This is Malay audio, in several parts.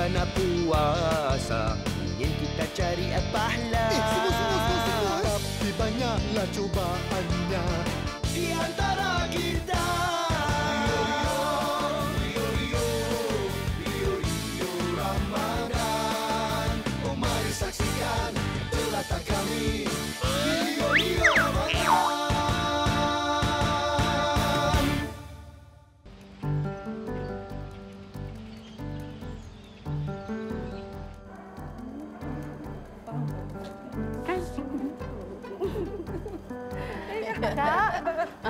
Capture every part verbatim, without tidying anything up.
bulan puasa, ingin kita cari pahala. Eh, semua, semua, semua, semua. Tapi banyaklah cobaannya di antara kita. Rio, Rio, Rio, Rio Ramadan. Oh, mari saksikan telatak kami. Rio, Rio Ramadan. Kak.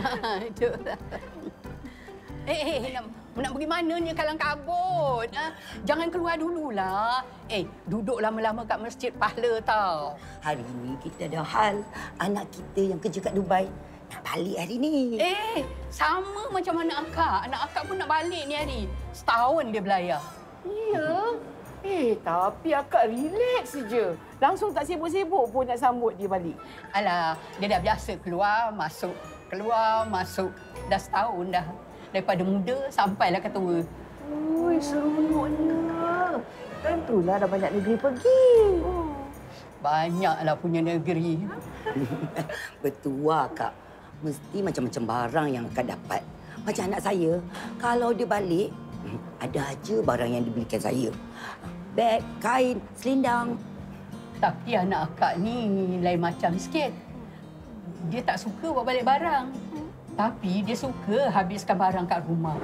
Eh, eh, nak, nak pergi mana ni kalang kabut? Ha? Jangan keluar dululah. Eh, duduk lama-lama kat masjid pahala tau. Hari ini kita ada hal anak kita yang kerja kat Dubai nak balik hari ni. Eh, sama macam anak akak. Anak akak pun nak balik ni hari. Setahun dia belayar. Ya. Eh, tapi akak relax saja. Langsung tak sibuk-sibuk pun nak sambut dia balik. Alah, dia dah biasa keluar, masuk, keluar, masuk. Dah setahun dah. Daripada muda sampailah ke tua. Ui, seronoknya. Tentulah dah banyak negeri pergi. Oh. Banyaklah punya negeri. Betul, Kak. Mesti macam-macam barang yang akan dapat. Macam anak saya, kalau dia balik, ada aja barang yang dibelikan saya. Beg, kain, selendang. Tapi anak akak ni lain macam sikit. Dia tak suka bawa balik barang. Tapi dia suka habiskan barang kat rumah.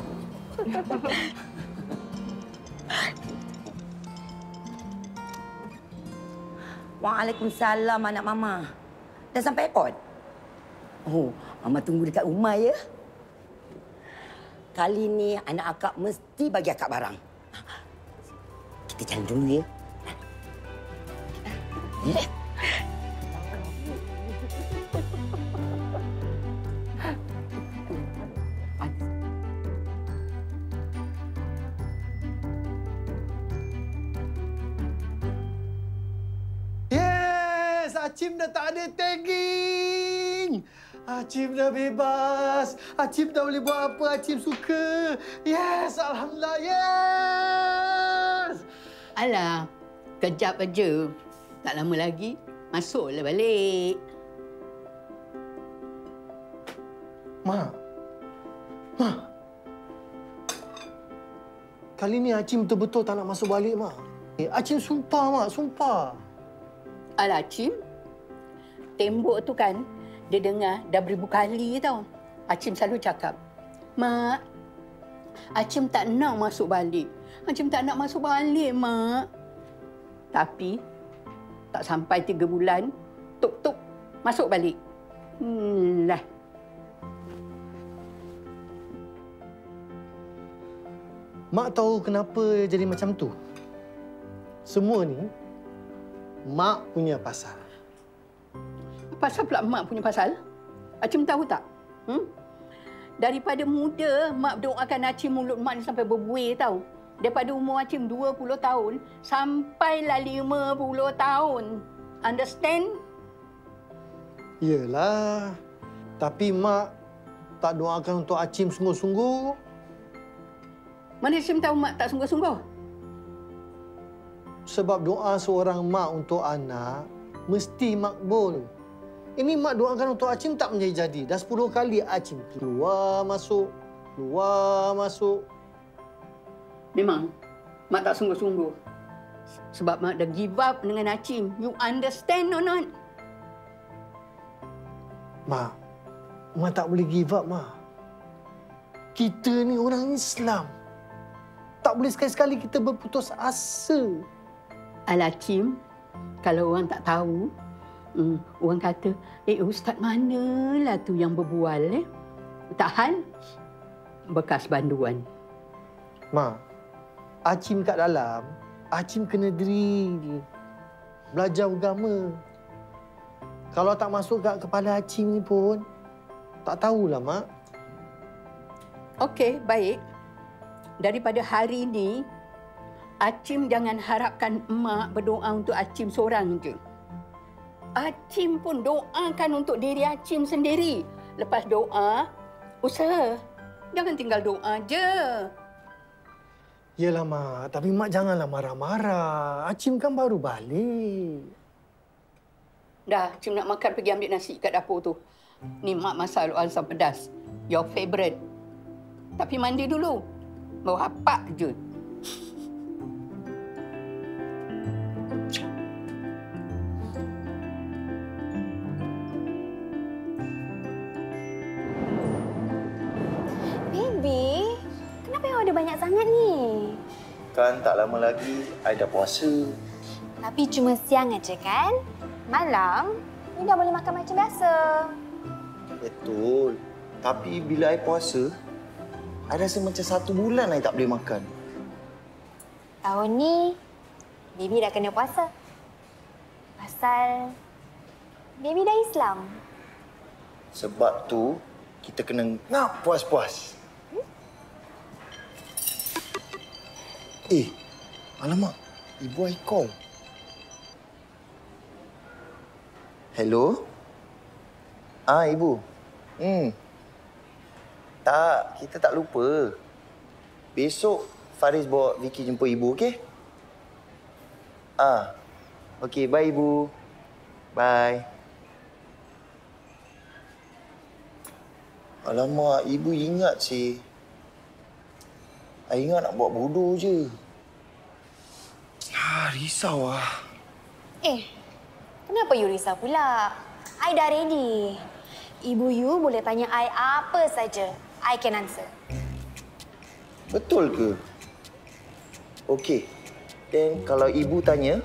Waalaikumsalam, anak Mama. Dah sampai airport? Oh, Mama tunggu dekat rumah, ya? Kali ni anak akak mesti bagi akak barang. Kita jalan dulu, ya? Eh? Acim dah tak ada tagging. Acim dah bebas. Acim dah boleh buat apa Acim suka. Yes, Alhamdulillah, yes! Alah, kejap aja. Tak lama lagi, masuklah balik. Ma. Ma. Kali ni Acim betul-betul tak nak masuk balik, Ma. Eh, Acim sumpah, Ma. Sumpah. Alah, Acim. Tembok tu kan, dia dengar dah beribu kali tau. Acim selalu cakap, Mak, Acim tak nak masuk balik. Acim tak nak masuk balik, Mak. Tapi, tak sampai tiga bulan, tuk-tuk, masuk balik. Hmm, lah. Mak tahu kenapa jadi macam tu? Semua ni, Mak punya pasal. Pasal pula Mak punya pasal? Acim tahu tak? Hmm? Daripada muda, Mak berdoakan Acim mulut Mak ni sampai berbuih tau. Daripada umur Acim dua puluh tahun, sampailah lima puluh tahun. Understand? Yelah. Tapi Mak tak doakan untuk Acim sungguh-sungguh. Mana Acim tahu Mak tak sungguh-sungguh? Sebab doa seorang mak untuk anak mesti makbul. Ini Mak doakan untuk Acim tak menjadi-jadi. Dah sepuluh kali Acim keluar masuk, keluar masuk. Memang, Mak tak sungguh-sungguh. Sebab Mak dah give up dengan Acim. You understand or not? Mak, Mak tak boleh give up, Mak. Kita ni orang Islam. Tak boleh sekali-sekali kita berputus asa. Alah, Acim, kalau orang tak tahu, Hmm, orang kata, eh Ustaz manalah tu yang berbual, eh? Tak hal, bekas banduan. Ma, Acim kat dalam, Acim kena diri, belajar agama. Kalau tak masuk kat kepala Acim ni pun, tak tahulah, Mak. Okey, baik. Daripada hari ini, Acim jangan harapkan Mak berdoa untuk Acim seorang je. Acim pun doakan untuk diri Acim sendiri. Lepas doa, usaha. Jangan tinggal doa je. Yelah, Mak. Tapi Mak janganlah marah-marah. Acim kan baru balik. Dah, Acim nak makan, pergi ambil nasi kat dapur tu. Ni Mak masak luar asam pedas. Your favourite. Tapi mandi dulu. Bau hapak je. Baby, kenapa yang order banyak sangat ni? Kan tak lama lagi, I dah puasa. Tapi cuma siang aja kan? Malam, ni dah boleh makan macam biasa. Betul. Tapi bila I puasa, I rasa macam satu bulan I tak boleh makan. Tahun ni, Baby dah kena puasa. Pasal Baby dah Islam. Sebab tu, kita kena ngap puas-puas. Hmm? Eh, alamak. Ibu I call. Hello? Ah, Ibu. Hmm. Tak, kita tak lupa. Besok, Faris bawa Vicky jumpa Ibu, okey? Ah. Okey, bye Ibu. Bye. Alamak, Ibu ingat sih. I ingat nak buat bodoh je. Ah, risau lah. Eh, kenapa you risau pula? I dah ready. Ibu you boleh tanya I apa saja. I can answer. Betul ke? Okey. Dan kalau Ibu tanya,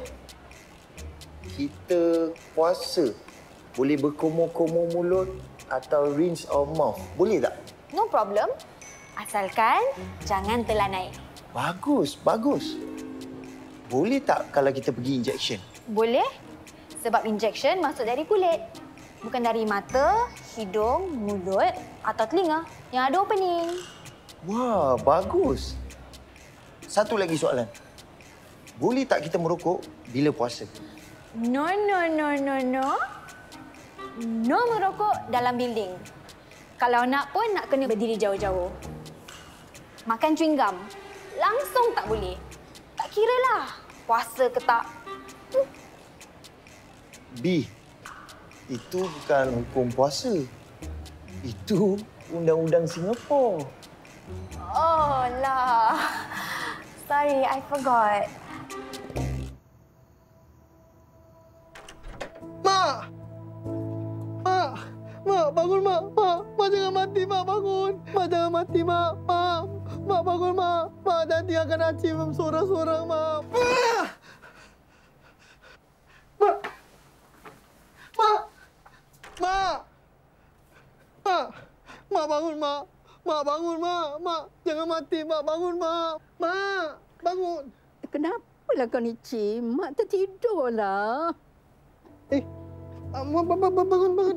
kita puasa boleh berkomor-komor mulut atau rinse our mouth. Boleh tak? No problem. Asalkan jangan telan air. Bagus, bagus. Boleh tak kalau kita pergi injection? Boleh. Sebab injection masuk dari kulit. Bukan dari mata, hidung, mulut atau telinga yang ada opening. Wah, bagus. Satu lagi soalan. Boleh tak kita merokok bila puasa? No, no, no, no, no. No merokok dalam building. Kalau nak pun nak kena berdiri jauh-jauh. Makan chewing gum. Langsung tak boleh. Tak kira lah puasa ke tak. Hmm. B, itu bukan hukum puasa. Itu undang-undang Singapura. Oh lah. Sorry, I forgot. Mak! Mak! Mak, bangun, Mak! Mak, Mak jangan mati, Mak, bangun! Mak jangan mati, Mak! Mak! Mak, bangun, Mak! Mak, nanti akan Acim seorang-seorang, Mak! Mak! Mak! Mak! Mak! Mak! Mak, bangun, Mak! Mak, bangun, Mak! Mak, jangan mati, Mak! Bangun, Mak! Mak! Bangun! Kenapalah kau ni, Cim? Mak tertidurlah. Eh, Mak, bangun, bangun, bangun!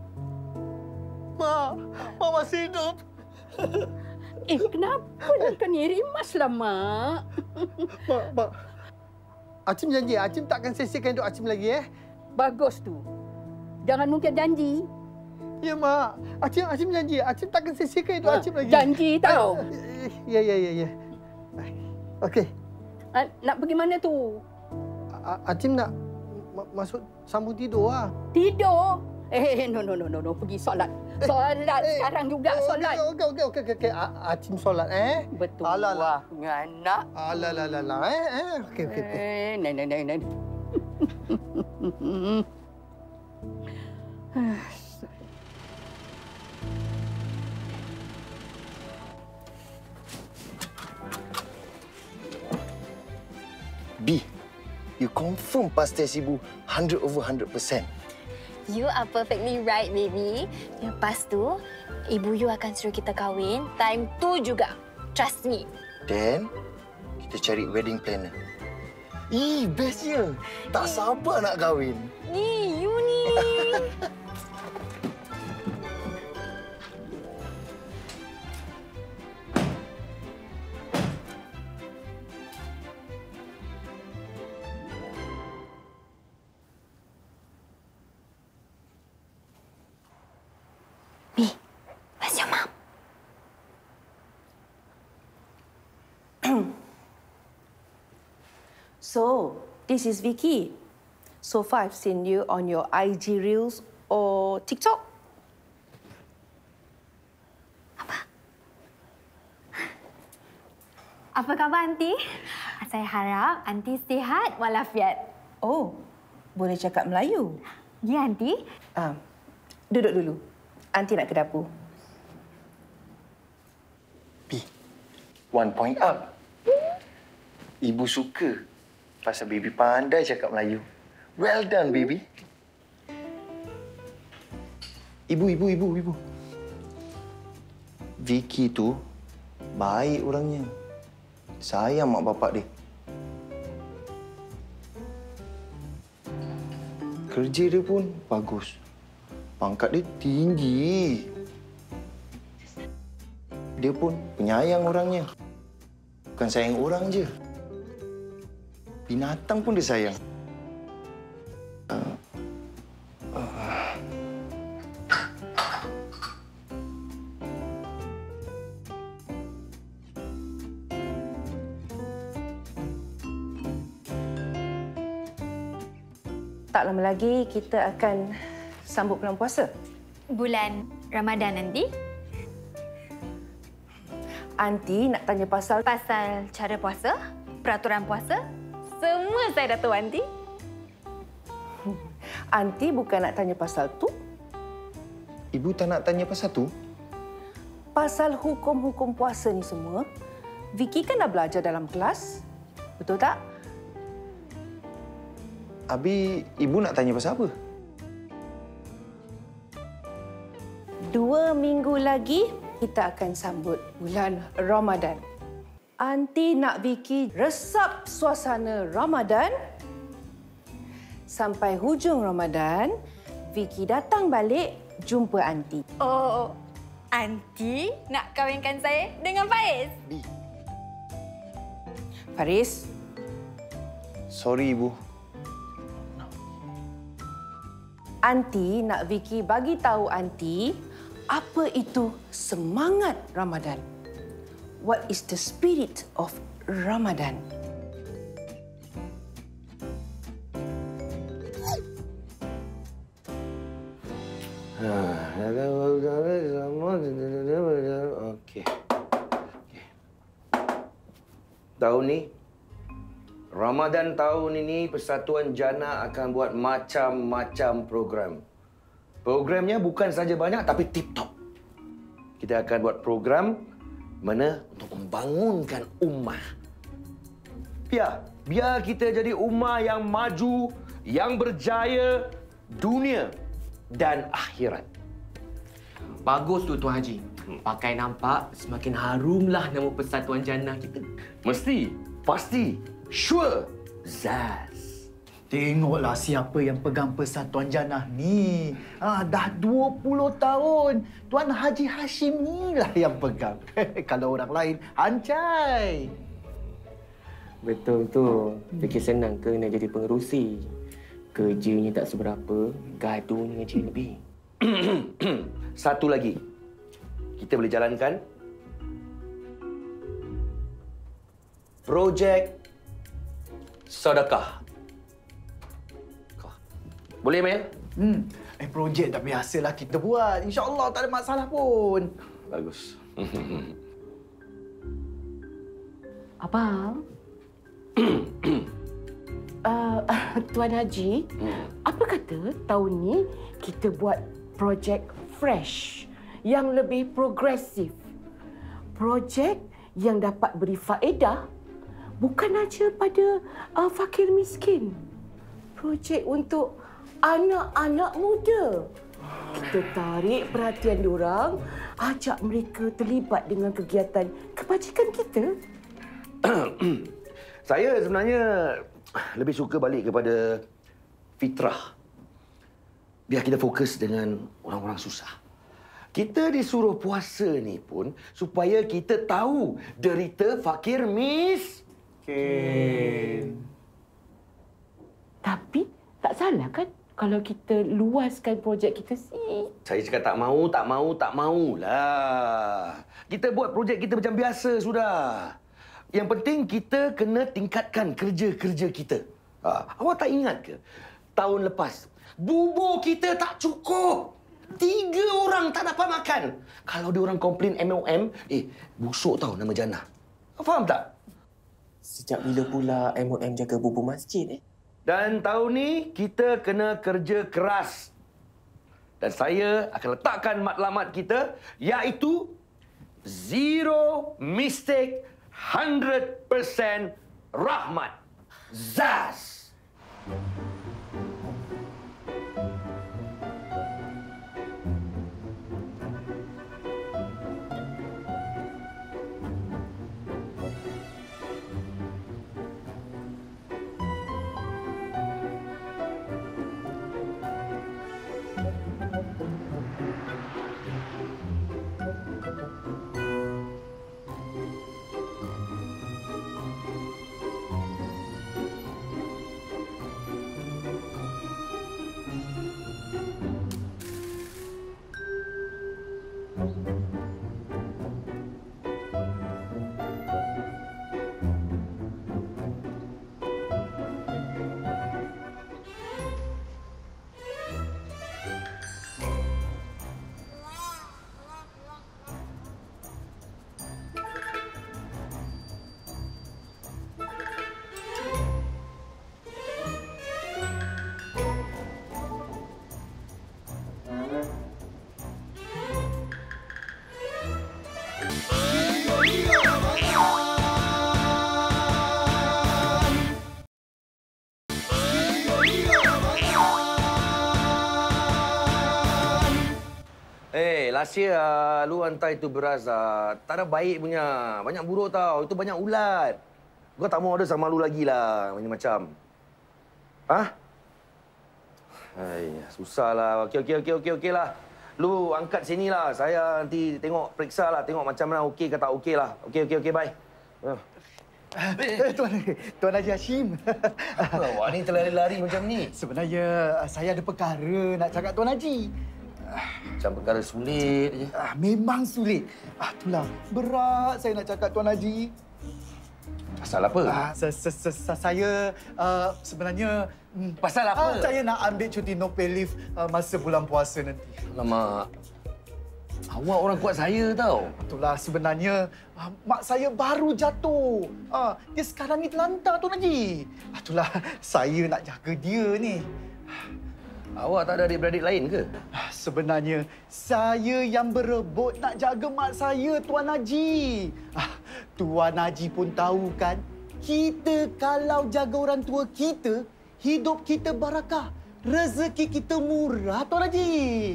Mak! Mak masih hidup! Eh, kenapalah kau ni? Rimaslah, Mak. Mak, Mak. Acim janji, Acim takkan sisihkan hidup Acim lagi, eh? Bagus tu. Jangan mungkin janji. Ya, Mak. Acim, Acim janji. Acim takkan sisihkan hidup Acim lagi. Janji tau. Ya, ya, ya, ya. Okey. Nak pergi mana tu? Acim nak ma masuk sambung tidur lah. Tidur? Eh, no, no, no, no, no. Pergi solat. Solat eh, sekarang juga, oh, solat. Okey, okey, okey, okey. Okay. Acim solat, eh? Betul. Alah, anak. Alah, lah, lah, lah, eh? eh? Okey, okey, okey. Eh, nai, nai, nai, nai. B, you confirm pas test Ibu one hundred over one hundred percent. You are perfectly right, baby. Lepas tu, ibu you akan suruh kita kahwin time tu juga. Trust me. Then, kita cari wedding planner. Ih, bestnya. Tak sabar nak kahwin. Ni, you ni. B, where's your mom? So, this is Vicky. So far, I've seen you on your I G Reels or TikTok. Apa khabar, Aunty? Saya harap Aunty sihat walafiat. Oh, boleh cakap Melayu? Ya, Aunty. Ah, duduk dulu. Aunty nak ke dapur. Pi, one point up. Ibu suka pasal baby pandai cakap Melayu. Well done, baby. Ibu, ibu, ibu, ibu. Vicky tu baik orangnya. Sayang mak bapak dia. Kerja dia pun bagus. Pangkat dia tinggi. Dia pun penyayang orangnya. Bukan sayang orang je. Binatang pun dia sayang. Uh, uh. Tak lama lagi kita akan sambut bulan puasa. Bulan Ramadan, Aunty. Aunty nak tanya pasal... Pasal cara puasa, peraturan puasa, semua saya dah tahu, Aunty. Aunty bukan nak tanya pasal tu. Ibu tak nak tanya pasal tu? Pasal hukum-hukum puasa ni semua, Vicky kan dah belajar dalam kelas. Betul tak? Abi, ibu nak tanya pasal apa? Dua minggu lagi, kita akan sambut bulan Ramadan. Aunty nak Vicky resap suasana Ramadan. Sampai hujung Ramadan, Vicky datang balik jumpa Aunty. Oh, Aunty nak kahwinkan saya dengan Faiz? Bi. Faris. Sorry, ibu. Aunty nak Vicky bagi tahu Aunty apa itu semangat Ramadan. What is the spirit of Ramadan? Okey. Tahun ni, Ramadan tahun ini Persatuan Jannah akan buat macam-macam program. Programnya bukan saja banyak tapi tip-top. Kita akan buat program mana untuk membangunkan ummah. Biar, biar kita jadi ummah yang maju, yang berjaya dunia dan akhirat. Bagus tu Tuan Haji. Pakai nampak semakin harumlah nama Persatuan Jannah kita. Mesti, pasti, sure, Zaz. Tengoklah siapa yang pegang Persatuan Jannah ni. Ah, dah dua puluh tahun. Tuan Haji Hashim ni lah yang pegang. Kalau orang lain, hancai. Betul tu. Fikir senang ke nak jadi pengerusi? Kerjanya tak seberapa, gaduhnya je lebih. Satu lagi. Kita boleh jalankan projek sedekah. Boleh, Mel? Hmm. Eh, projek tak biasalah kita buat. InsyaAllah tak ada masalah pun. Bagus. Abang. uh, Tuan Haji, hmm. apa kata tahun ni kita buat projek fresh yang lebih progresif. Projek yang dapat beri faedah bukan saja pada uh, fakir miskin. Projek untuk anak-anak muda. Kita tarik perhatian diorang, ajak mereka terlibat dengan kegiatan kebajikan kita. Saya sebenarnya lebih suka balik kepada fitrah. Biar kita fokus dengan orang-orang susah. Kita disuruh puasa ni pun supaya kita tahu derita fakir miskin. Tapi tak salah kan kalau kita luaskan projek kita sini? Saya cakap tak mau, tak mau, tak maulah. Kita buat projek kita macam biasa sudah. Yang penting kita kena tingkatkan kerja-kerja kita. Ha, awak tak ingat ke? Tahun lepas, bubur kita tak cukup. Tiga orang tak dapat makan. Kalau dia orang komplain M O M, eh, busuk tau nama Jannah. Faham tak? Sejak bila pula M O M jaga bubur masjid, eh? Dan tahun ni, kita kena kerja keras. Dan saya akan letakkan matlamat kita, iaitu zero mistake, one hundred percent rahmat. Zaz! Eh, last year uh, lu hantar itu beras uh, tak ada baik punya. Banyak buruk tau. Itu banyak ulat. Gua tak mau order sama lu lagi lah. Ini macam. Hah? Hai, susahlah. Okey, okey, okey, okey, okey lah. Lu angkat sini lah. Saya nanti tengok, periksa lah. Tengok macam mana okey ke tak okey lah. Okey, okey, okey, bye. Uh. Eh, Tuan, Tuan Haji Hashim. Apa awak ni terlari-lari macam ni? Sebenarnya saya ada perkara nak cakap Tuan Haji. Macam perkara sulit je. Ah, memang sulit. Ah, itulah. Berat saya nak cakap Tuan Haji. Pasal apa? Ah, se -se -se -se saya uh, sebenarnya... Hmm, Pasal apa? Ah, saya nak ambil cuti no pay leave uh, masa bulan puasa nanti. Alamak. Awak orang kuat saya tau. Itulah sebenarnya uh, mak saya baru jatuh. Uh, dia sekarang ni terlantar Tuan Haji. Ah, itulah saya nak jaga dia ni. Awak tak ada adik-beradik lain ke? Sebenarnya, saya yang berebut nak jaga mak saya, Tuan Haji. Ah, Tuan Haji pun tahu kan, kita kalau jaga orang tua kita, hidup kita barakah. Rezeki kita murah, Tuan Haji.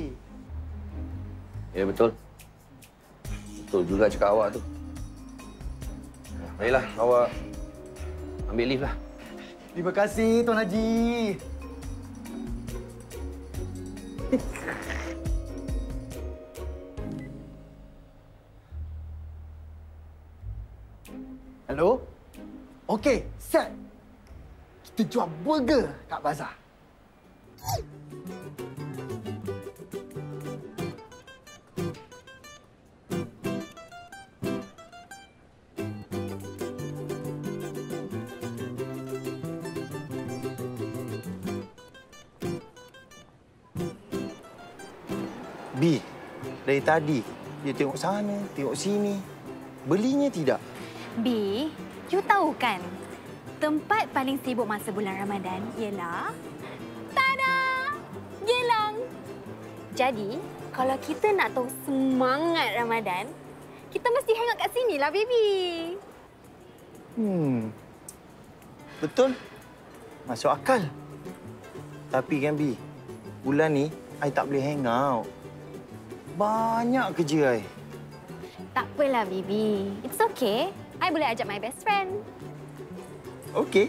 Ya, betul. Betul juga cakap awak tu. Baiklah, awak ambil leave lah. Terima kasih, Tuan Haji. Hello? Okey, set. Kita jual burger kat bazar. B, dari tadi dia tengok sana, tengok sini. Belinya tidak? B, you tahu kan, tempat paling sibuk masa bulan Ramadan ialah... Tada! Gelang! Jadi, kalau kita nak tahu semangat Ramadan, kita mesti hangout kat sini lah, baby. Hmm. Betul. Masuk akal. Tapi kan, B, bulan ni I tak boleh hangout. Banyak kerja I. Tak apalah, baby. It's okay. I boleh ajak my best friend. Okey.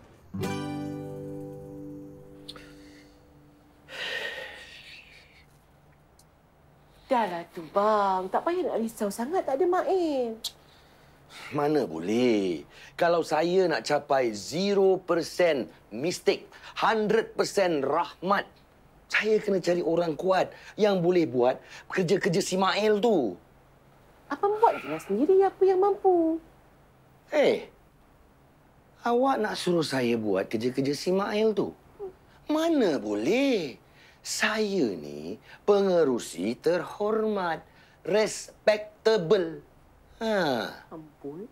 Dahlah tu, bang. Tak payah nak risau sangat. Tak ada Main. Mana boleh. Kalau saya nak capai zero percent mistake, one hundred percent rahmat, saya kena cari orang kuat yang boleh buat kerja-kerja si Mail tu. Abang buat je lah sendiri apa yang mampu. Eh, awak nak suruh saya buat kerja-kerja si Mail tu? Mana boleh. Saya ni pengerusi terhormat, respectable. Ha. Ampun.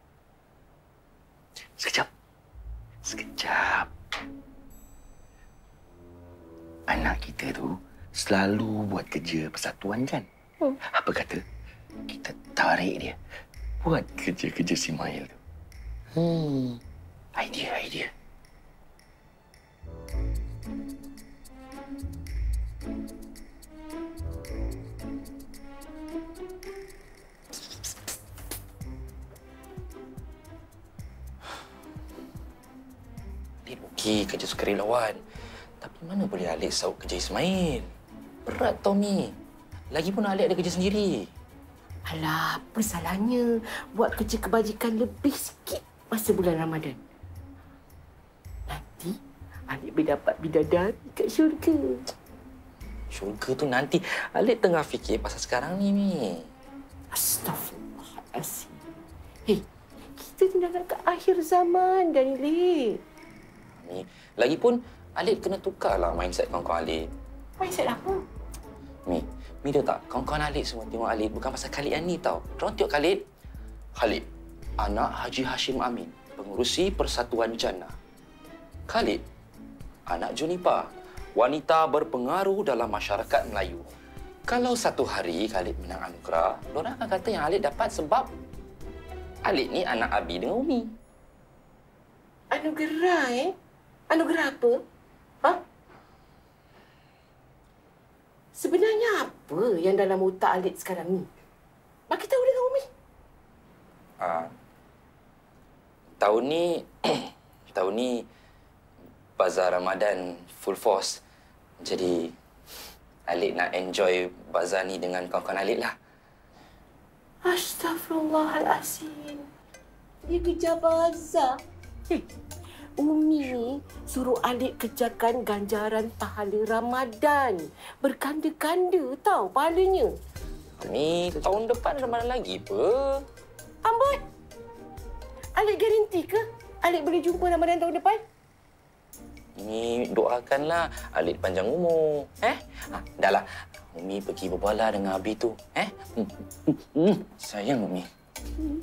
Sekejap. Sekejap. Anak kita tu selalu buat kerja persatuan kan? Hmm. Apa kata kita tarik dia buat kerja-kerja si Mail tu? Hmm. Idea, idea. Alip okey kerja sukarelawan. Tapi mana boleh Alip saut kerja Ismail? Berat tau ni. Lagipun Alip ada kerja sendiri. Alah, apa salahnya buat kerja kebajikan lebih sikit masa bulan Ramadan? Nanti Alip boleh dapat bidadari kat syurga. Syurga tu nanti. Alip tengah fikir pasal sekarang ni, Mi. Astaghfirullahalazim. Hei, kita dah nak ke akhir zaman dah ni, Lip. Mi, lagipun Alip kena tukarlah mindset kawan-kawan Alip. Mindset apa? Mi, Mi tahu tak? Kawan-kawan Alip semua tengok Alip bukan pasal Khalid yang ni tau. Diorang tengok Khalid. Khalid, anak Haji Hashim Amin, pengurusi Persatuan Jannah. Khalid, anak Junipa, wanita berpengaruh dalam masyarakat Melayu. Kalau satu hari Khalid menang anugerah, diorang akan kata yang Khalid dapat sebab Khalid ni anak Abi dengan Umi. Anugerah, eh? Anugerah apa? Ha? Sebenarnya apa yang dalam otak Alip sekarang ni? Bagi tahu dengan Umi. Uh, tahun ni, tahun ni bazar Ramadan full force. Jadi Alip nak enjoy bazar ni dengan kawan-kawan Alip lah. Astaghfirullahalazim. Dia kejar bazar. Hey, Umi ni suruh Alip kejarkan ganjaran pahala Ramadan. Berkanda-kanda tau pahalanya. Ni tahun depan Ramadan lagi apa? Amboi! Alip garanti ke Alip boleh jumpa Ramadan tahun depan? Ni doakanlah Alip panjang umur. Eh? Ha, dah lah. Umi pergi berbual dengan Abi tu. Eh? Hmm. Hmm. Sayang Umi. Hmm.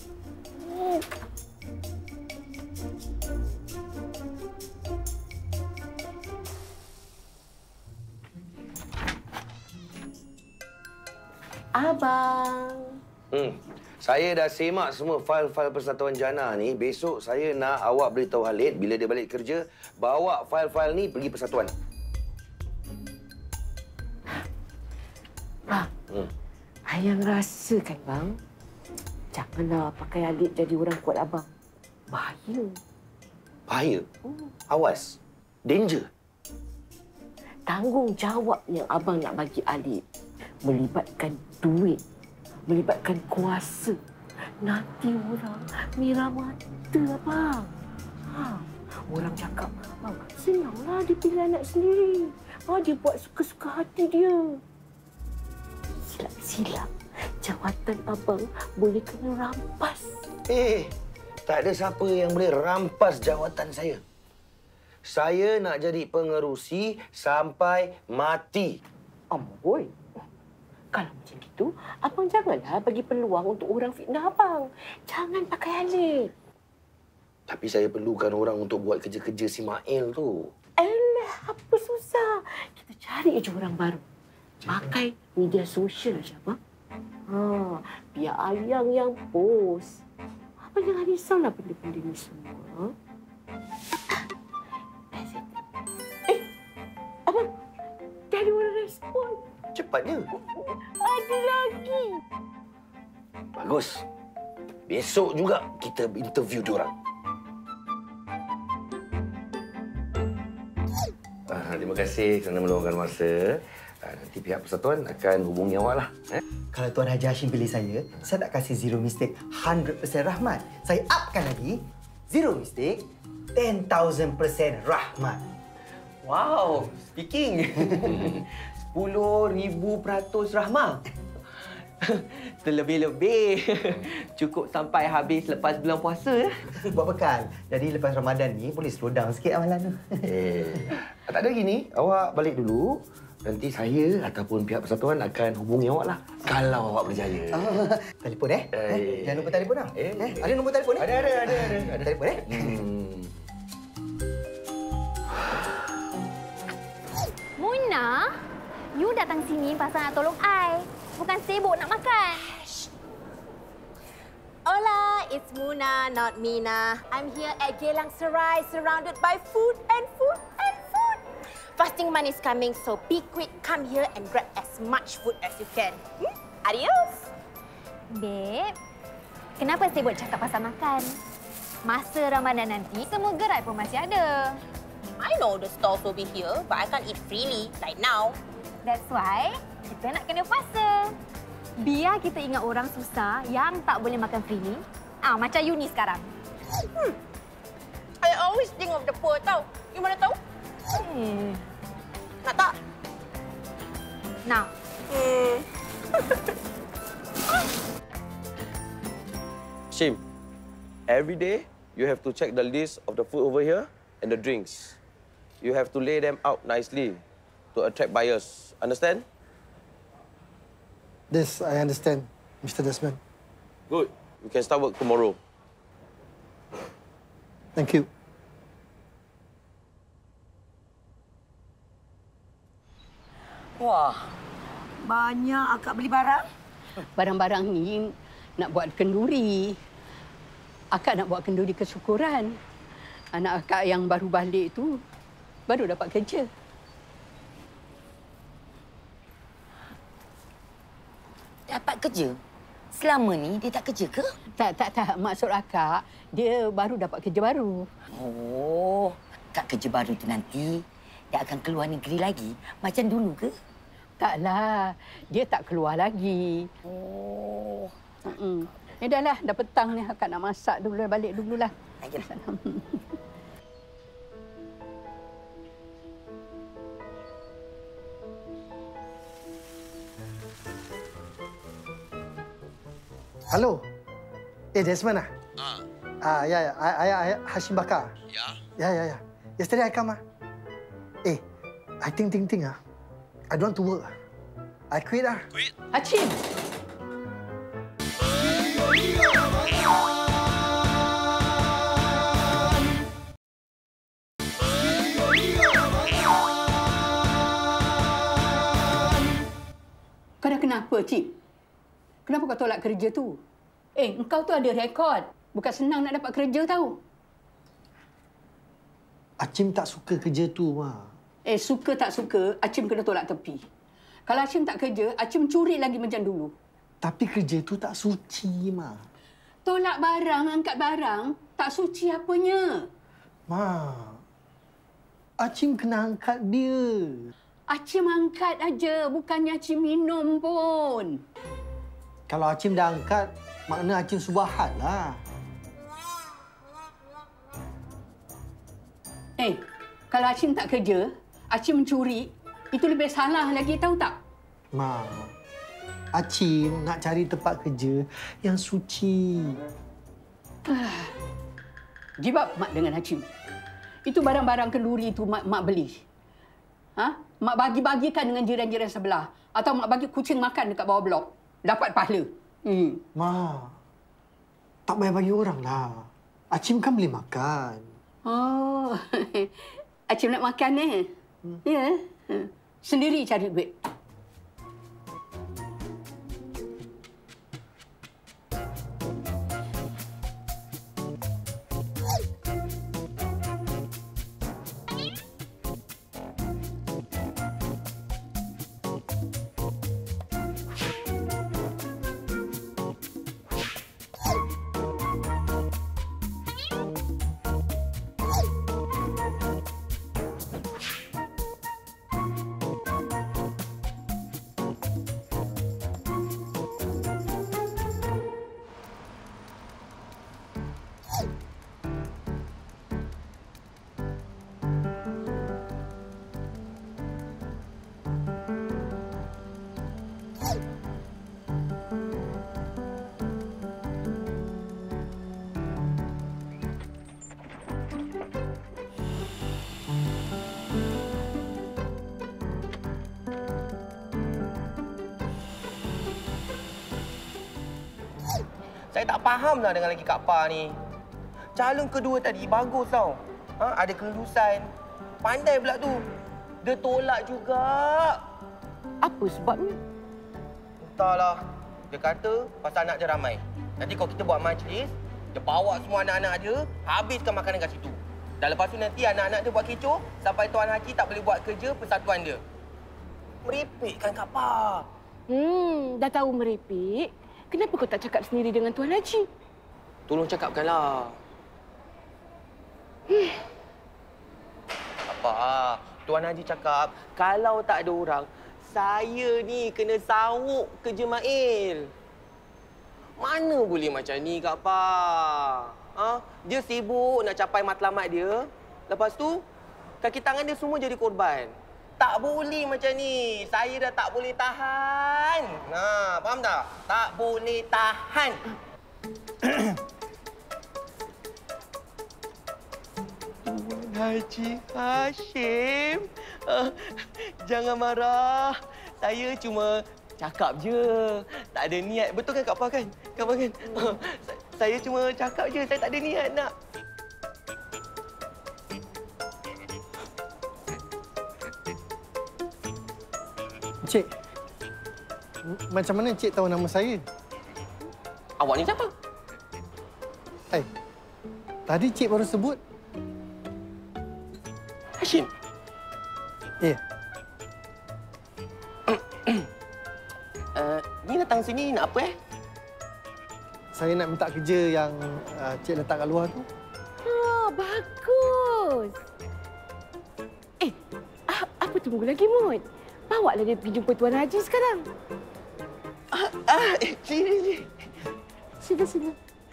Abang. Hmm. Saya dah semak semua fail-fail Persatuan Jannah ni. Besok saya nak awak beritahu Khalid bila dia balik kerja, bawa fail-fail ni pergi Persatuan. Bang, hmm. Ayang rasa kan, bang? Janganlah pakai Alip jadi orang kuat abang. Bahaya. Bahaya? Hmm. Awas. Danger. Tanggungjawab yang abang nak bagi Alip melibatkan duit, melibatkan kuasa. Nanti orang merah mata, abang. Ha, orang cakap, bang, senanglah dia pilih anak sendiri. Ha, dia buat suka-suka hati dia. Silap-silap, jawatan abang boleh kena rampas. Eh, tak ada siapa yang boleh rampas jawatan saya. Saya nak jadi pengerusi sampai mati. Amboi. Kalau macam itu, abang janganlah bagi peluang untuk orang fitnah abang. Jangan pakai Alip. Tapi saya perlukan orang untuk buat kerja-kerja si Mail tu. Alah, apa susah. Kita cari je orang baru. Pakai media sosial je, abang. Ha, biar Ayang yang post. Abang jangan risaulah benda-benda ni semua. Eh, abang, dah ada orang respon. Cepatnya. Ada lagi. Bagus. Besok juga kita interview diorang. Ah, terima kasih kerana meluangkan masa. Ah, nanti pihak persatuan akan hubungi awak lah. Eh? Kalau Tuan Haji Hashim pilih saya, saya tak kasih zero mistake one hundred percent rahmat. Saya upkan lagi zero mistake ten thousand percent rahmat. Wow, speaking. sepuluh ribu peratus rahmat. Terlebih-lebih. Cukup sampai habis lepas bulan puasa. Buat bekal. Jadi lepas Ramadan ni boleh slow down sikit amalan tu. Eh, tak ada gini. Awak balik dulu. Nanti saya ataupun pihak persatuan akan hubungi awak lah. Kalau awak berjaya. Oh, telefon eh? eh? Jangan lupa telefon dah. Eh, eh? Ada nombor telefon ni? Ada, ada, ada. Ada, ada telefon eh? Hmm. Muna, you datang sini pasal nak tolong I. Bukan sibuk nak makan. Hola, it's Muna, not Mina. I'm here at Geylang Serai, surrounded by food and food and food. Fasting month is coming, so be quick. Come here and grab as much food as you can. Hmm? Adios. Babe, kenapa sibuk cakap pasal makan? Masa Ramadan nanti, semua gerai pun masih ada. I know the stalls will be here, but I can't eat freely like now. That's why kita nak kena puasa. Biar kita ingat orang susah yang tak boleh makan freely. Ah, macam you ni sekarang. Hmm. I always think of the poor tau. You mana tahu? Hmm. Nak tak? Nak. Hmm. Shim, every day you have to check the list of the food over here and the drinks. You have to lay them out nicely to attract buyers. Understand? This, I understand, Mister Desmond. Good. You can start work tomorrow. Thank you. Wah, banyak akak beli barang. Barang-barang ni nak buat kenduri. Akak nak buat kenduri kesyukuran. Anak akak yang baru balik tu baru dapat kerja. Dapat kerja? Selama ni dia tak kerja ke? Tak, tak, tak. Maksud akak, dia baru dapat kerja baru. Oh, kat kerja baru tu nanti dia akan keluar negeri lagi macam dulu ke? Taklah, dia tak keluar lagi. Oh. Mm-mm. Eh, dah lah, dah petang ni. Akak nak masak dulu, balik dululah. Ayolah. Halo. Eh, Desmond ah? Ah. Ah, ya, ya. I, I, I Hashim Bakar. Ya. Ya, ya, ya. Yesterday I come ah. Eh, I think, think, think ah. I don't want to work ah. I quit ah. Quit? Hashim. Kau dah kenapa, Cik? Kenapa kau tolak kerja tu? Eh, engkau tu ada rekod. Bukan senang nak dapat kerja tahu. Acim tak suka kerja tu, Ma. Eh, suka tak suka, Acim kena tolak tepi. Kalau Acim tak kerja, Acim curi lagi macam dulu. Tapi kerja tu tak suci, Ma. Tolak barang, angkat barang, tak suci apanya. Ma, Acim kena angkat dia. Acim angkat aja, bukannya Acim minum pun. Kalau Acim dah angkat, makna Acim subahat lah. Eh, kalau Acim tak kerja, Acim mencuri, itu lebih salah lagi, tahu tak? Ma, Acim nak cari tempat kerja yang suci. Jibab Mak dengan Acim. Itu barang-barang kenduri itu Mak, Mak beli. Ha? Mak bagi-bagikan dengan jiran-jiran sebelah. Atau Mak bagi kucing makan dekat bawah blok. Dapat pahala. Hmm. Ma, tak payah bagi orang lah. Acim kan boleh makan. Oh, Acim nak makan eh? Hmm. Ya. Sendiri cari duit. Saya tak faham lah dengan lagi Kak Pa ni. Calon kedua tadi bagus tau. Ha, ada kelulusan. Pandai pula tu. Dia tolak juga. Apa sebabnya? Entahlah. Dia kata pasal anak dia ramai. Nanti kalau kita buat majlis, dia bawa semua anak-anak dia, habiskan makanan kat situ. Dan lepas tu nanti anak-anak dia buat kecoh sampai Tuan Haji tak boleh buat kerja persatuan dia. Merepek kan Kak Pa? Hmm, dah tahu merepek. Kenapa kau tak cakap sendiri dengan Tuan Haji? Tolong cakapkanlah. Hmm. Apa? Tuan Haji cakap, kalau tak ada orang, saya ni kena sawuk kerja Mail. Mana boleh macam ni, Kak Pa? Ha? Dia sibuk nak capai matlamat dia. Lepas tu, kaki tangan dia semua jadi korban. Tak boleh macam ni. Saya dah tak boleh tahan. Nah, faham tak? Tak boleh tahan. Tuan Haji Hashim, uh, jangan marah. Saya cuma cakap je. Tak ada niat. Betul kan Kak Pa kan? Kak Pa kan? Uh, saya cuma cakap je. Saya tak ada niat nak. Cik, macam mana Cik tahu nama saya? Awak ni siapa? Eh, tadi Cik baru sebut. Hashim. Ya. Uh, ni datang sini nak apa eh? Saya nak minta kerja yang uh, Cik letak kat luar tu. Oh, bagus. Eh, ah, apa tunggu lagi, Mut? Bawalah dia pergi jumpa Tuan Haji sekarang. Ah, ah sini, sini. Sini, sini.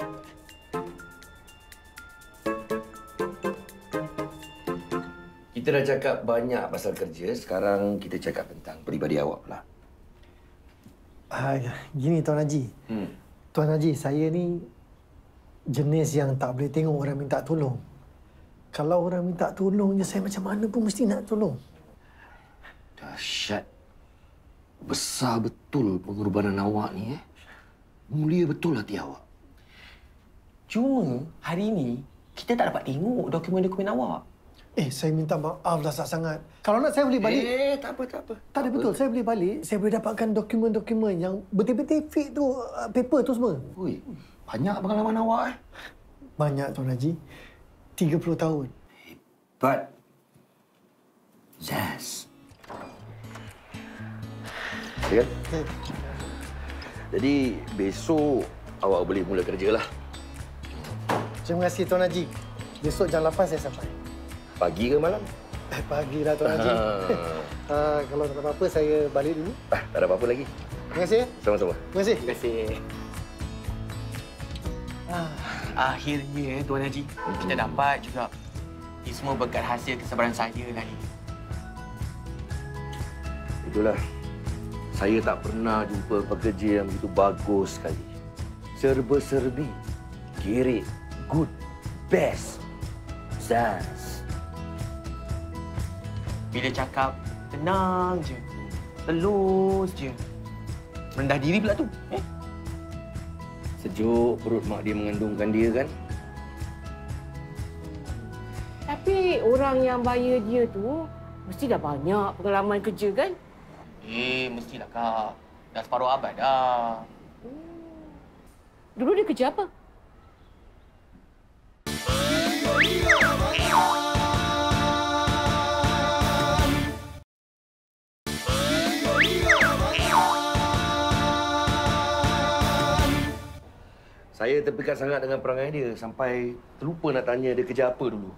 Kita dah cakap banyak pasal kerja, sekarang kita cakap tentang peribadi awak pula. Ah, gini Tuan Haji. Hmm. Tuan Haji, saya ni jenis yang tak boleh tengok orang minta tolong. Kalau orang minta tolong je, saya macam mana pun mesti nak tolong. Dahsyat. Besar betul pengorbanan awak ni, eh. Mulia betul hati awak. Cuma hari ini kita tak dapat tengok dokumen-dokumen awak. Eh, saya minta maaf dah sangat. Kalau nak saya boleh balik. Eh, tak apa, tak apa. Tak ada betul. Saya boleh balik. Saya boleh dapatkan dokumen-dokumen yang betul-betul fake tu, uh, paper tu semua. Ui, banyak pengalaman awak, eh. Banyak, Tuan Haji. tiga puluh tahun. Hebat. Zaz. Ya kan? Eh. Jadi, besok awak boleh mula kerjalah. Terima kasih, Tuan Haji. Besok jam lapan saya sampai. Pagi ke malam? Eh, pagi lah, Tuan Haji. uh, kalau tak ada apa-apa, saya balik dulu. Ah, tak ada apa-apa lagi. Terima kasih. Sama-sama. Terima kasih. Terima kasih. Ah, akhirnya, eh, Tuan Haji, kita dapat juga. Ini semua berkat hasil kesabaran saya lah ni. Itulah. Saya tak pernah jumpa pekerja yang begitu bagus sekali. Serba-serbi. Girik. Good. Best. Zaz. Bila cakap, tenang je. Telus je. Rendah diri pula tu. Eh? Sejuk perut mak dia mengandungkan dia kan? Tapi orang yang bayar dia tu mesti dah banyak pengalaman kerja kan? Eh, mestilah Kak. Dah separuh abad dah. Dulu dia kerja apa? Saya terpikat sangat dengan perangai dia sampai terlupa nak tanya dia kerja apa dulu.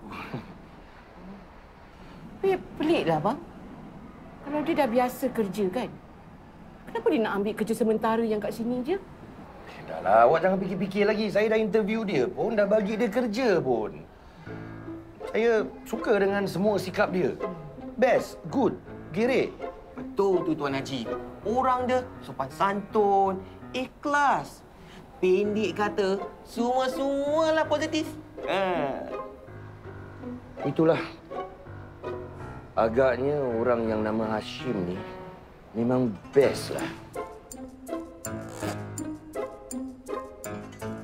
Tapi peliklah, bang. Kalau dia dah biasa kerja kan, kenapa dia nak ambil kerja sementara yang kat sini je? Dah lah, awak jangan fikir-fikir lagi. Saya dah interview dia pun, dah bagi dia kerja pun. Saya suka dengan semua sikap dia. Best, good, girik. Betul tu Tuan Haji. Orang dia sopan santun, ikhlas. Pendek kata, semua-semualah positif. Ha. Itulah. Agaknya orang yang nama Hashim ni memang best lah.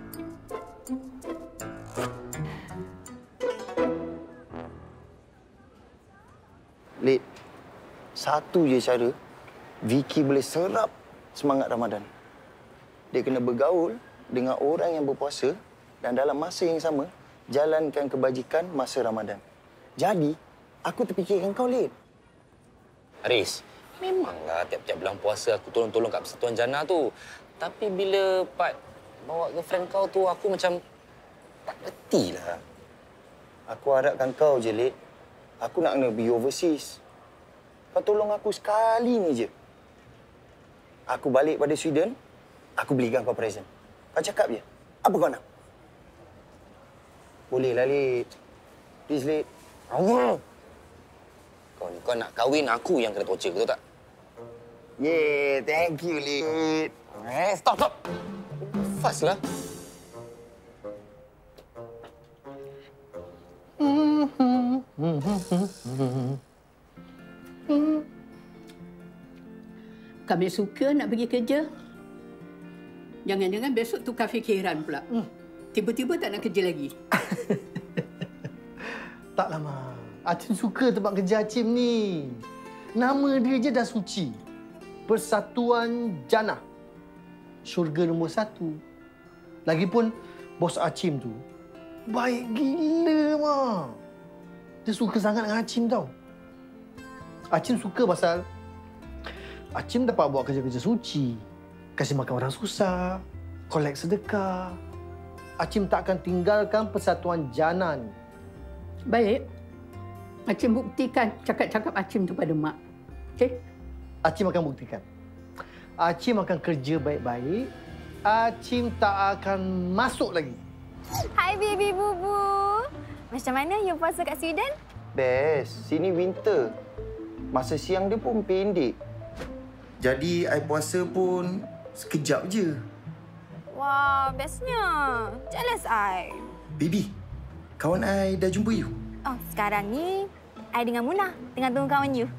satu je cara Vicky boleh serap semangat Ramadan. Dia kena bergaul dengan orang yang berpuasa dan dalam masa yang sama jalankan kebajikan masa Ramadan. Jadi, aku terfikirkan kau, Lid. Haris, memanglah tiap-tiap bulan puasa aku tolong-tolong kat Persatuan Jannah tu. Tapi bila Pat bawa girlfriend kau tu, aku macam tak reti lah. Aku harapkan kau je, Lid. Aku nak kena pergi overseas. Kau tolong aku sekali ni je. Aku balik pada Sweden, aku belikan kau present. Kau cakap je, apa kau nak? Bolehlah, Lid. Please, Lid. Allah! Kau ni, kau nak kahwin aku yang kena torture, betul tak? Yeah, thank you, Lid. Eh, stop, stop! Fast lah. Kami suka nak pergi kerja. Jangan-jangan besok tukar fikiran pula. Hmm. Tiba-tiba tak nak kerja lagi. Taklah, Ma. Acim suka tempat kerja Acim ni. Nama dia je dah suci. Persatuan Jannah. Syurga nombor satu. Lagipun, bos Acim tu baik gila, Ma. Dia suka sangat dengan Acim tau. Acim suka pasal Acim dapat buat kerja-kerja suci. Kasih makan orang susah. Kolek sedekah. Acim tak akan tinggalkan Persatuan Jannah ni. Baik. Acim buktikan cakap-cakap Acim tu pada Mak. Okey? Acim akan buktikan. Acim akan kerja baik-baik. Acim tak akan masuk lagi. Hai, baby bubu. Macam mana you puasa kat Sweden? Best. Sini winter. Masa siang dia pun pendek. Jadi, I puasa pun sekejap je. Wah, bestnya. Jealous I. Baby, kawan I dah jumpa you. Oh, sekarang ni I dengan Munah tengah tunggu kawan you.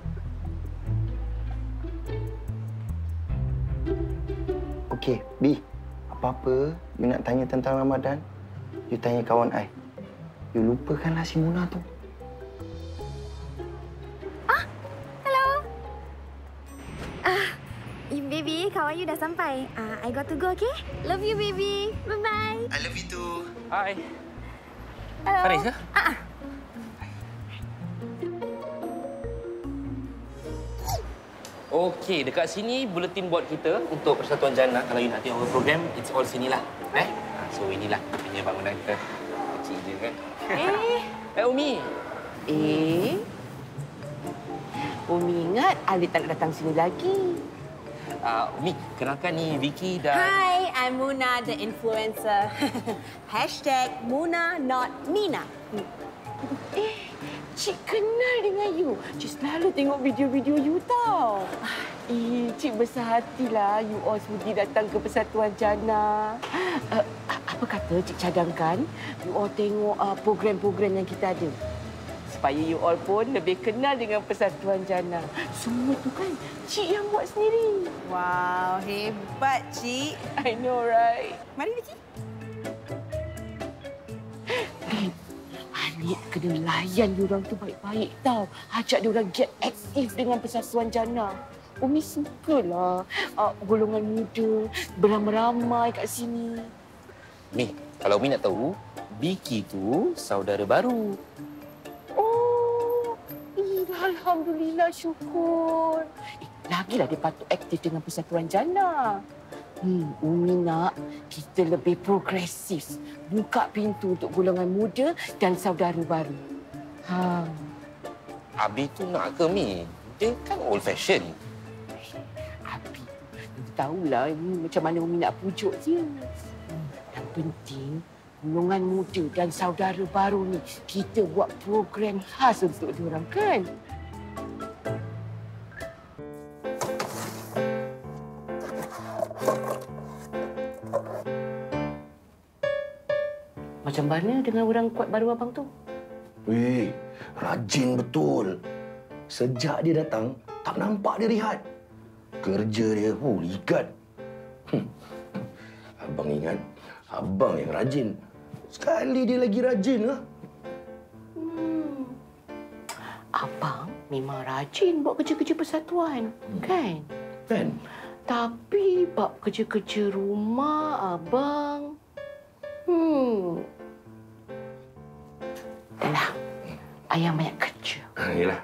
Okey, B. Apa-apa you nak tanya tentang Ramadan, you tanya kawan I. You lupakanlah si Munah tu. Baby, kawan you dah sampai. Uh, I got to go, okay? Love you, baby. Bye-bye. I love you too. Hai. Hello. Haris ke? Ah. Okey, dekat sini bulletin board kita untuk Persatuan Jannah. Kalau you nak tengok our program, it's all sinilah. Eh? So, inilah punya bangunan kita. Kecil je kan? Eh. Eh, Umi. Eh. Umi ingat Alif tak nak datang sini lagi. Uh, Umi, kenalkan ni Vicky dan... Hi, I'm Muna, the influencer. Hashtag Muna, not Mina. Eh, Cik kenal dengan you. Cik selalu tengok video-video you tau. Eh, Cik besar hatilah you all sudi datang ke Persatuan Jannah. Uh, apa kata Cik cadangkan you all tengok uh, program-program yang kita ada. Supaya you all pun lebih kenal dengan Persatuan Jannah. Semua tu kan Cik yang buat sendiri. Wow, hebat, Cik. I know, right? Mari, Vicky. Anik kena layan diorang tu baik-baik tau. Ajak diorang get aktif dengan Persatuan Jannah. Umi sukalah uh, golongan muda beramai-ramai kat sini. Mi, kalau Umi nak tahu, Vicky tu saudara baru. Alhamdulillah, syukur. Eh, lagilah dia patut aktif dengan Persatuan Jannah. Hmm, Umi nak kita lebih progresif. Buka pintu untuk golongan muda dan saudara baru. Ha. Abi tu nak ke, Mi? Dia kan old fashion. Abi, tahulah ini macam mana Umi nak pujuk dia. Hmm, yang penting, golongan muda dan saudara baru ni kita buat program khas untuk diorang kan? Macam mana dengan orang kuat baru abang tu? Weh, rajin betul. Sejak dia datang, tak nampak dia rehat. Kerja dia, oh, ligat. Hmm. Abang ingat, abang yang rajin. Sekali dia lagi rajin lah. Hmm. Abang memang rajin buat kerja-kerja persatuan, hmm. kan? Kan? Tapi bab kerja-kerja rumah, abang... Hmm... Dahlah, ayang banyak kerja. Ha, yelah.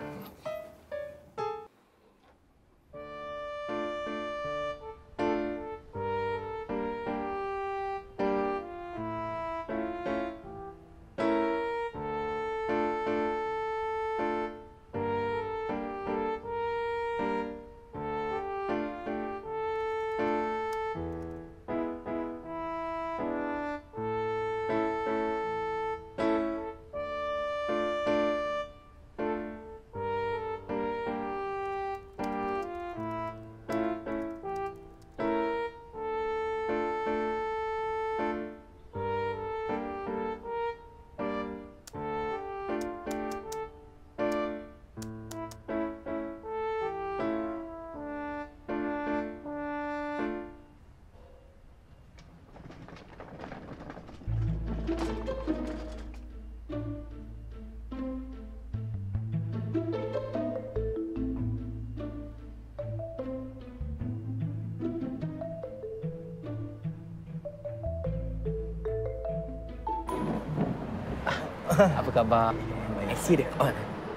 Apa khabar? Malaysia dia. Oh.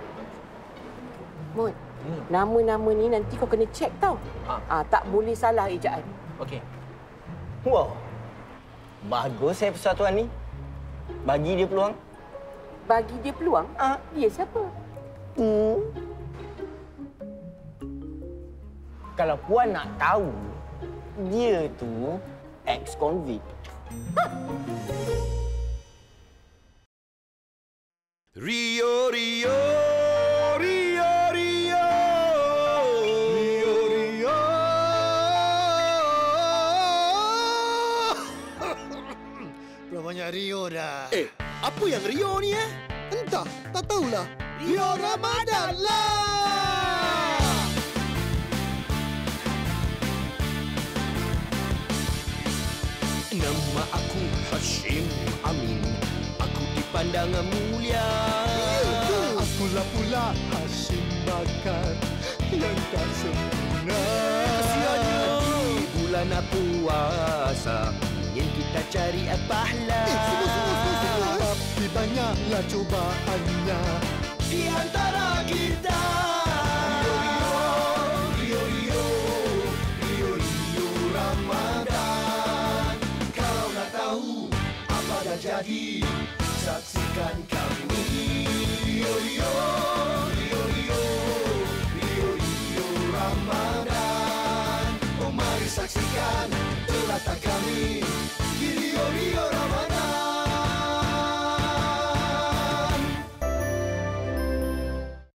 Mut, hmm. nama-nama ni nanti kau kena cek tau. Ha. Ah, tak boleh salah ejaan. Okey. Wow. Bagus saya persatuan ni. Bagi dia peluang. Bagi dia peluang? Ah, dia siapa? Hmm. Kalau puan nak tahu, dia tu ex-convict. Rio, Rio, Rio, Rio, Rio, Rio. Namanya Rio dah. Eh, apa yang Rio ni eh? Entah, tak tahulah. Rio Ramadan lah. Nama aku Hashim Amin. Pandang mulia. Akulah pula Hashim Bakar yang tak sempurna. Kesiannya di bulan puasa yang kita cari pahala. Eh, semua, semua, semua, semua. Tapi banyaklah cobaannya di antara kita. Rio, Rio, Rio, Rio, Rio Ramadan. Kalau nak tahu apa dah jadi, saksikan kami. Rio, Rio.